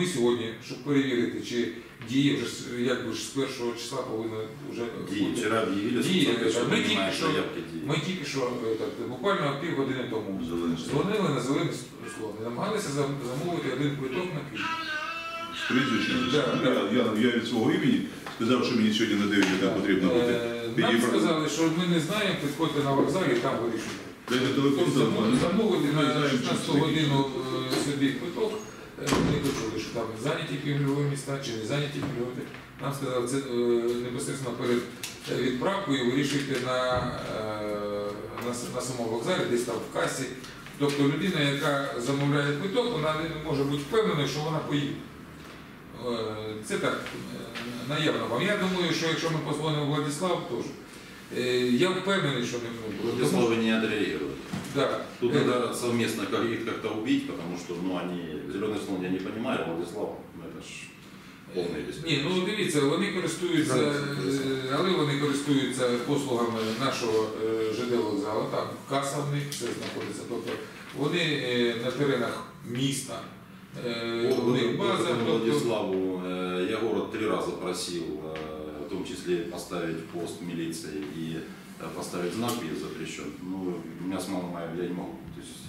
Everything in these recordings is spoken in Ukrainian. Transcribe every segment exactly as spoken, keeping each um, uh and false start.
ми сьогодні, щоб перевірити, чи діє вже якби ж з першого числа повинно вже Діє, вчора об'явили, ми тільки що, ми тільки що так, буквально півгодини тому дзвонили на зелений слон і намагалися замовити один квиток на Київ. З прізвищем? Я від свого імені сказав, що мені сьогодні на дев'ять там потрібно бути. Нам сказали, що ми не знаємо, підходьте на вокзалі і там вирішуйте. Дайте телефон, замовити на шістнадцяту годину сюди квиток. Ми почули, що там зайняті пільгові міста чи не зайняті пільгові. Нам сказали, це непосередньо перед відправкою вирішуйте на, на, на самому вокзалі, десь там в касі. Тобто людина, яка замовляє квиток, вона не може бути впевнена, що вона поїде. Це так, наявно вам. Я думаю, що якщо ми позвонимо Владиславу, теж. Я впевнений, что не будет. Владиславы не отреагируют. Да. Тут это... надо совместно их как-то убить, потому что ну, они, зеленый слон я не понимаю, а Владислав, ну это ж повний безпек. Ні, ну дивіться, вони користуються, але вони користуються послугами нашого ЖД вокзалу, там каса в них все знаходиться. Тобто вони на теренах міста, у них база. Владиславу я город три раза просил, в том числе поставить пост милиции и поставить знак «Въезд запрещен». Ну, у меня с мамой я не могу, то есть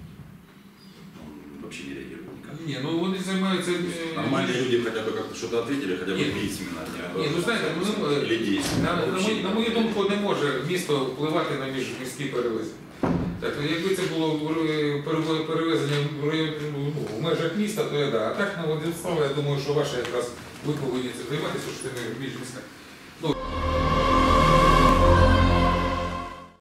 он вообще не реагирует никак. Не, ну вони займаються... Нормальные люди хотя бы как-то что-то ответили, хотя бы письменно. Ні, ну знаєте, на, на, на, на мою думку, не може місто впливати на міжміські перевезення. Так, якби це було перевезення в, район, ну, в межах міста, то я да. А так на Владислава, я думаю, що ваше якраз ви повинні це займатися, що це не міжміська. Ну,